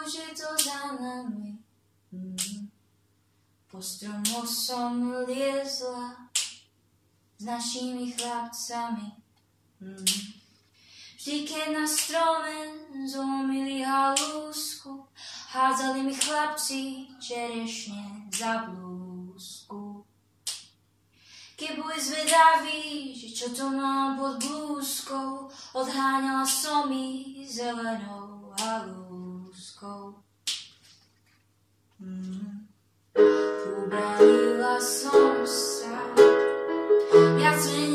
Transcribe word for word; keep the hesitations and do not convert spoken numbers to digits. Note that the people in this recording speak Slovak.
už je to za nami. Mm. Po stromoch som liezla s našimi chlapcami. Mm. Vždy, keď na strome zlomili halúsku, hádzali mi chlapci čerešne za blúzku. Keď boli zvedaví, že čo to mám pod blúzkou, odháňala som ich zelenou halúskou. Mm. Ubranila som sa, viac menej